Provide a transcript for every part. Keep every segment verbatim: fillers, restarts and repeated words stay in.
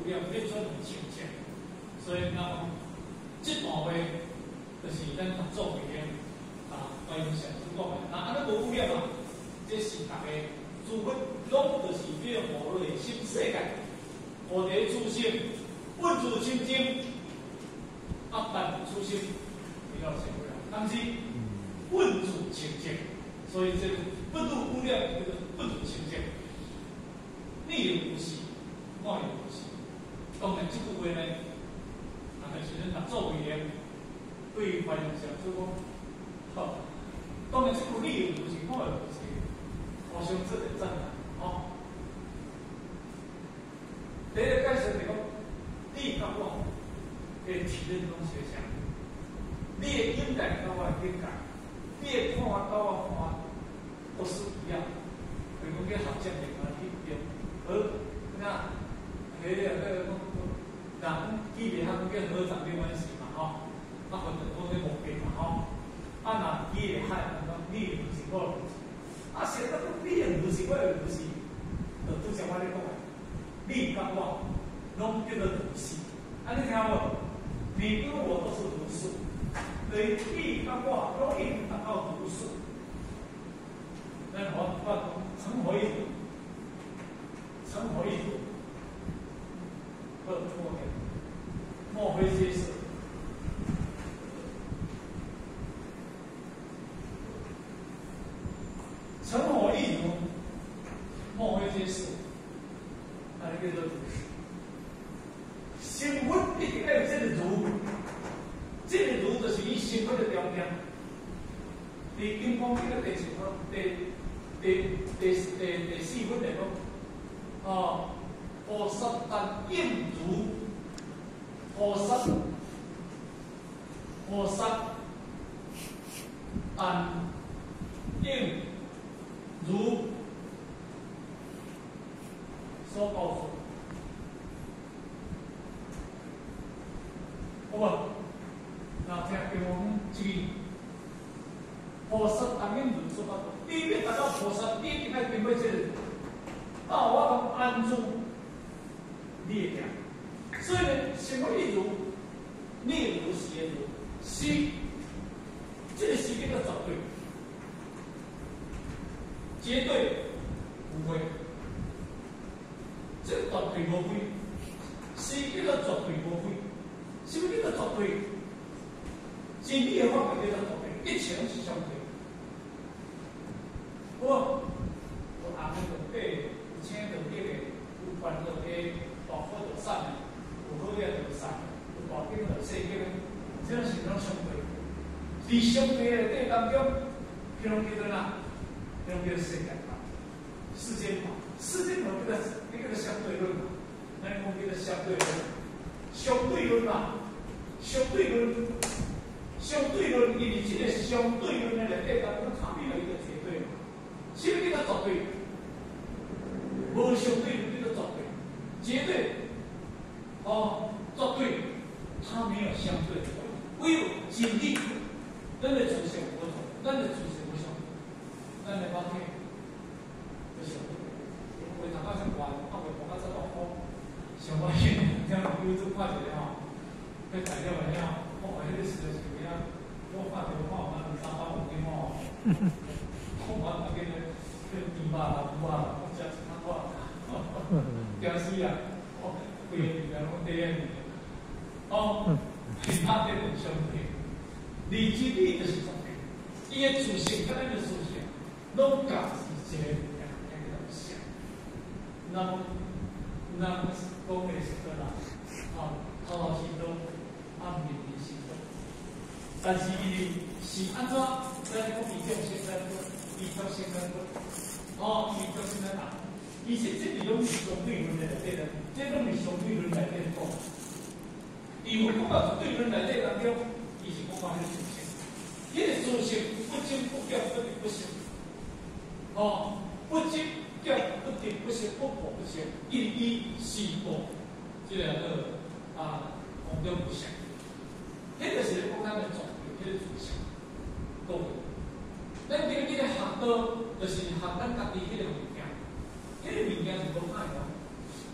了，变出很亲切。所以呢，这段话就是咱合作会员啊，关于上主讲的。那安尼无有了嘛，这是大家主分拢就是要活落新世界，活在初心，稳住清净，压淡初心，比较辛苦了。但是稳住清净，所以这个不入污染，这个不入清净。你有无事，我有无事。当然，这句话呢，啊，就是咱合作会员对环境上所讲，好。当然，这句你有无事，我有无事，互相这个赞叹，哦。第一个解释就讲，你甲我的体认拢相像，你的应该甲我的应该，你的看法甲我看法都是一样。比如讲，学者的话去用。好，那迄个个人记袂晓叫合掌没关系嘛，吼，啊，或者讲这无变嘛，吼，啊，那记会海，那讲你有事我有事，啊，现在讲你有事我有事，就拄像我咧讲的，你甲我拢叫做如是，啊，你听无？你跟我都是如是，所以你甲我拢一定达到如是。那我我成何意思？成何意思？不莫非莫非皆是？成何意如？莫非皆是？那叫做如是。身份一定要有这个如，这个如就是以身份的条件。伫金光这个第四分，第第第第第四分来讲。哦，菩萨但应如，菩萨菩萨但应如所告诉，好吧？那听给我们注意，菩萨但应如所告诉，第一遍达到菩萨，第一遍要明白这个。啊，我讲安住你的行，所以呢，什么意如？你如是如，是这个是一个绝对，绝对无非，这个绝对无非，是一个绝对无非。什么叫做绝对？真理的法叫做绝对，一切拢是相对。我我阿弥陀佛。请到这个有烦恼的大好就散的，有好业就散，有大经就细经，这种是拢相对。在相对的这当中，迄种叫做哪？迄种叫做世界法、世间法。世间法叫做那个相对论嘛，咱讲叫做相对论。相对论嘛，相对论，相对论，伊是一个相对论的内底当中产生了一个绝对嘛。什么叫做绝对？无相对论叫做绝对，绝对，哦，绝对，它没有相对，唯有真理，咱的出现无同，咱的出现无相同，咱的法体不相对。为头壳上悬，啊袂讲到这么好，上我去听有做看一个吼，去材料个了，我话迄个时是个啊，我看着看有咱三百五斤吼，我我那个去猪肉啦、牛啊，我食一餐我。惊死啊！哦，规个物件拢第一物件，哦，其他的无相对，理之理就是绝对，伊的自性甲咱的自性，拢甲是一个物件，一个东西。那那讲的是个啦，啊，头头是道，啊面面是道，但是伊是安怎？咱讲伊种现在伊种现在哦，伊种现在哪？而且这里拢是相对论来对的，这拢是相对论来对讲。因为讲到对论来对当中，伊是讲到迄个属性，迄个属性不增不减，不离不休。哦，不增减不离不休，不破不休，一一四破，这两个啊红灯不响。迄个是讲咱的总有迄个属性，各位。咱今日学到就是学咱家己迄个物件。迄个物件是无歹个，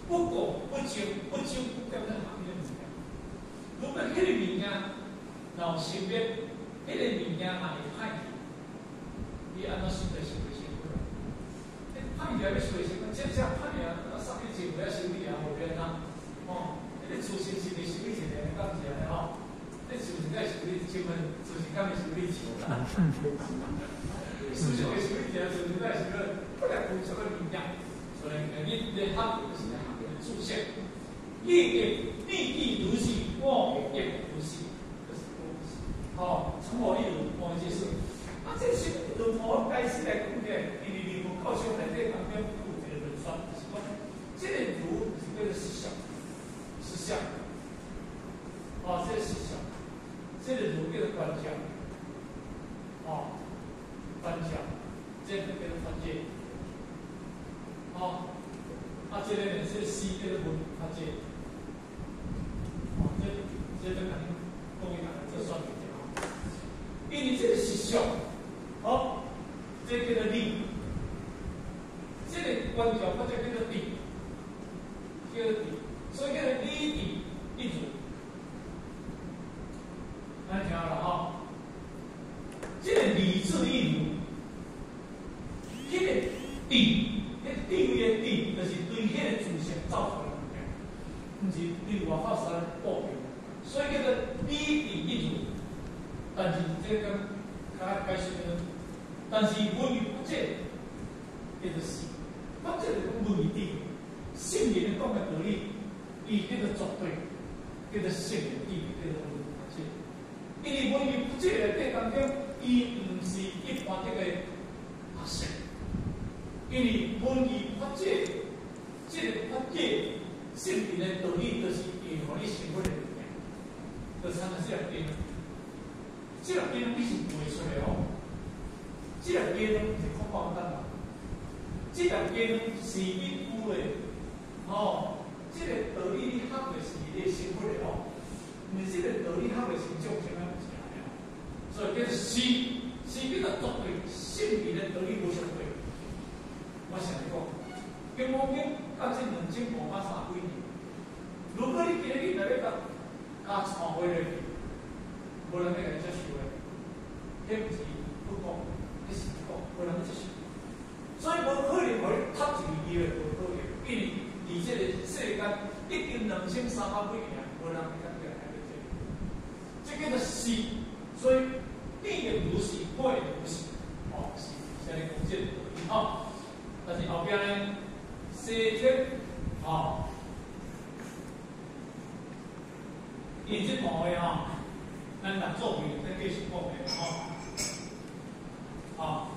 不果不究不究不根的行业物件。如果迄个物件老成本，迄个物件嘛会歹去，你安怎想就想袂成功。你歹去要收袂成功，这这歹啊，啊上去钱不要修理啊，后边啊，哦，你出钱是你修理一个，敢是安尼吼？你是不是该修理？请问出钱敢会修理钱啦？事情会修理钱，出钱该修理，不然不什么物件。所以你你行业就是行业的主线，利益利益如是，我也如是，这是公司。哦，从我例如我解释，啊，这是从我开始来讲的，因为你不靠上内底当中有一个论算，就是讲，这个如是叫做实相，实相。哦，这个实相，这个如叫做观相，哦，观相，这个叫做观界。哦，啊，这个呢是C叫做文化界，哦，这这个肯定讲伊讲这算物件啊，因为这个实相，哦，这叫做理，这个观照或者叫做理，叫做理，所以叫做理理一如，大家听好了哈，这个理智一如，这个理。地位的地，就是对迄个自性造出来的物件，毋是对外口啥报表，所以叫做理地一如。但是这个较解释呢，但是文与不解，叫做是，不解就讲文与地，圣人讲的道理，伊叫做绝对，叫做圣人地位，叫做文与不解。因为文与不解内底当中，伊毋是一般这个学说。因为文艺发展，这个发展圣人的道理，就是会互你生活的物件，就是参照这两边，这两边你是背出来哦。这两边是靠简单嘛，这两边是你有的，哦，这个道理你学的是你的生活的哦，毋是这个道理学的是种什么物件的哦。所以叫做是是叫做绝对，圣人的道理无相对。我想讲，金毛经到这两千五百三几年，如果你今日来要甲加创回来，无人要来接受的，迄毋是不讲，迄是不讲，无人接受。所以无可能互你读一个机会，无可能，因为伫这个世间已经两千三百几年，无人会甲你来接受。这叫做是，所以变的不是，坏的不是，哦，是，现在讲这个道理哦。但是后边呢，西天啊，伊即毛的吼，咱来做面再继续讲的吼，啊，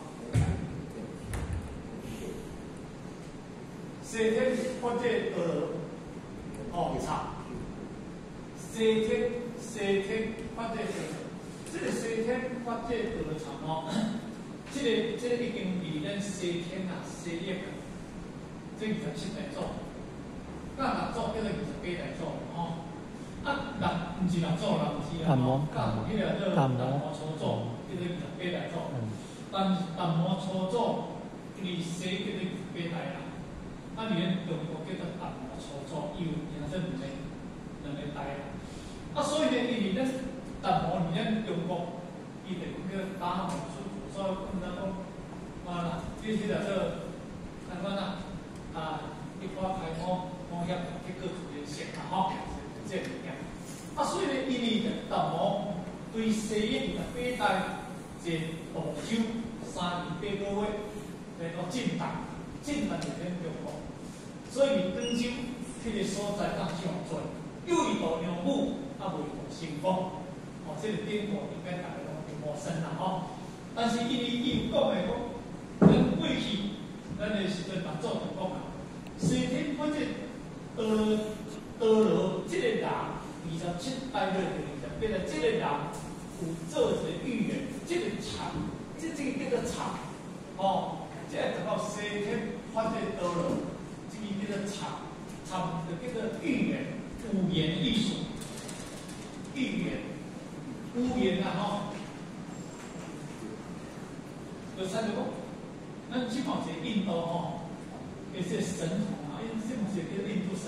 西天或者呃，哦差，西天西天或者呃，这个西天或者呃差哦。这个这个已经离咱西天啊、西业啊，这二十七代祖，那六祖叫做二十八代祖吼。啊，六毋是六祖啦，毋是啦吼，甲迄个叫达摩初祖，叫做二十八代祖。但是达摩初祖离西叫做二十八代啦，啊，离咱中国叫做达摩初祖，伊有两这两个两个代啦。啊，所以呢，因为咱达摩离咱中国，伊就叫达摩初。所以我们讲啊，这些的这，咱讲啦啊，一花开花，花叶结果出现现啦吼，这物件。啊，所以呢，因为达摩对西域二十八代是度秋三年八个月来到晋达，晋达就咱中国，所以广州迄个所在当上多，又一度两母，啊未度成功，哦，这个典故应该大家拢有陌生啦吼。但是因为伊有讲的讲，咱过去咱的时阵，逐祖就讲啊，西天或者呃道罗这个人，二十七代的二十八的这个人有做一个预言，这个场，这这个叫做场，哦，这个等到西天或者道罗，这个叫做场，场就叫做预言，五言艺术，预言，五言啊吼。就三个讲，咱即毛是印度吼，也是神童啊，因这毛是叫印度神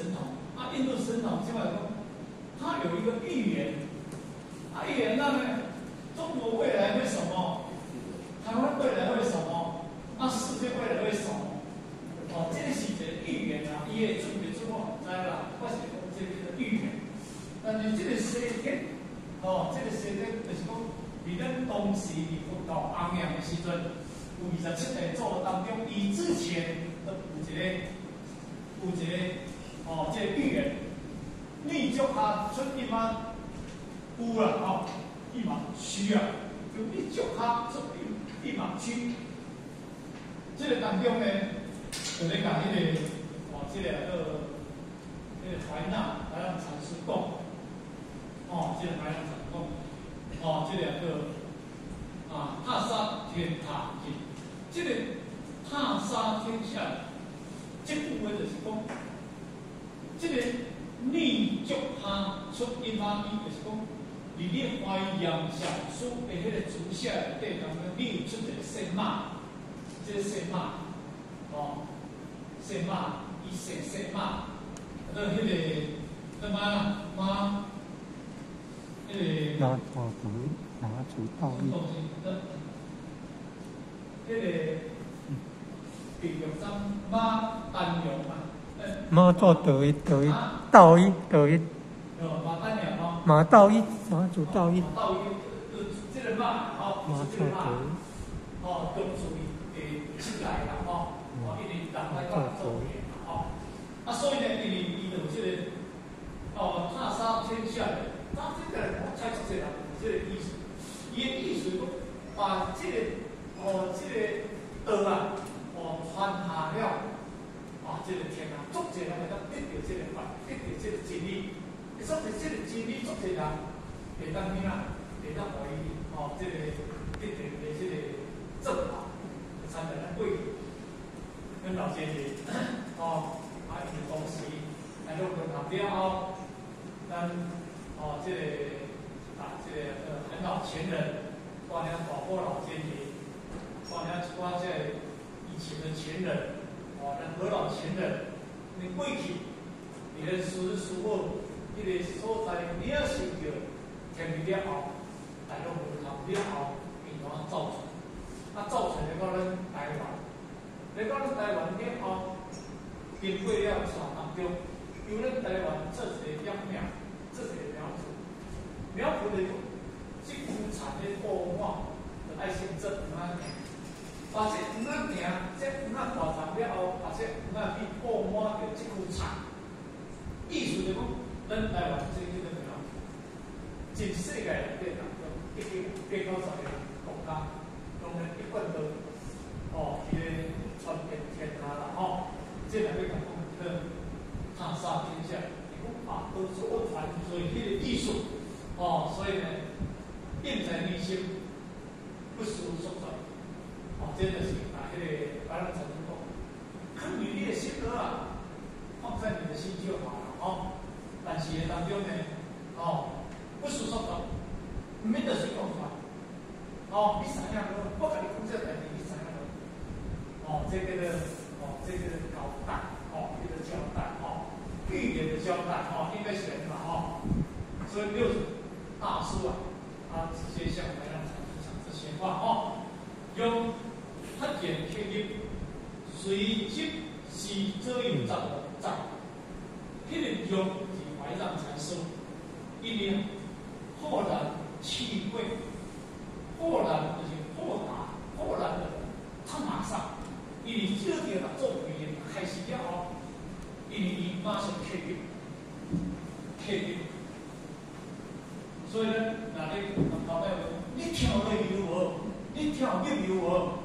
印度神童今晚说，他有一个预言，他预言到呢，中国未来会什么？台湾未来会什么？那世界未来会什么？哦，这个是一个预言啊，伊会准备出我唔知啦，我是讲这个预言。但是这个世界，哦，这个世界就是讲，伫咱当时伫佛教弘扬的时阵，有二十七个组当中，伊之前都有一个有一个哦，这个预言，你足下出一万有啦，哦，一万区啊，就你足下出一一万区。这个当中呢，就咧讲迄个哦，这个个迄个淮南淮南禅师讲，哦，这个淮南禅师讲，哦，这个个啊，踏沙天踏进，这个踏沙天下，这部分就是讲，这个你足下出一万米，就是讲，伫你淮扬上书的迄个主下内底当中，你有出一个姓马。这个姓马，哦，姓马，伊姓姓马，那迄个那马马，迄个马祖马祖道义，迄个地狱山马丹阳嘛， 马祖道义道义道义道义， 哦，马丹阳哦， 马道义马祖道义， 道义，这个马，哦， 马祖道义， 哦，都属于。出来啦，吼，哦，因为人来讲做嘢嘛，吼，啊，所以呢，因为伊就即个，哦，踏沙天下的，他这个我猜出这啦，这个意思，伊的意思讲，把这个，哦，这个道啊，哦，传下了，啊，这个天啊，足济人会当得到这个法，得到这个真理，所以这个真理足济人会当咩啊，会当互伊，哦，这个得到的这个正法。参在咱贵跟老姐姐哦，啊，因为当时咱都跟他了后，咱哦，这个啊，这个呃很老前人，挂了保护老姐姐，挂了挂这以前的前人，哦，咱何老前人，你过去，你的师师傅，迄个所在你要受着天地了后，咱都无通了后，变怎造成？啊，造成咧到咱台湾，咧到咱台湾了后，经过了传当中，由咱台湾做一个养苗，做一个苗圃，苗圃咧即区产咧布满，就爱先做黄仔田，把这黄仔田，这黄仔大长了后，把这黄仔去布满着即区产，意思就讲，咱台湾这个叫苗圃，全世界内底当中，已经八九十个国家。拢咧一贯都哦，迄个传遍天下啦吼，这两个讲讲个踏沙天下，你讲啊，都是我传，所以迄个艺术哦，所以呢，印在内心，不输所传，哦，真的是把迄个把咱传出讲，放于你的心头啊，放在你的心就好了哦。但是呢当中呢，哦，不输所传，没得谁讲出来。哦，你知影咯？我甲你讲这代志，你知影咯？哦，这个呢，哦，这个交代，哦，这个交代，哦，预言的交代，哦，应该是人嘛，哦，所以六祖大师啊，他直接向台上禅师讲这些话，哦，用他简天音，随即是这一章的章，迄个用是怀让禅师，一年豁然气贵。豁然就是豁达，豁然的，他马上，因为这个啦做语言开始了后，因为伊马上确定，确定，所以呢，那你老板问你跳得如何？你跳得如何？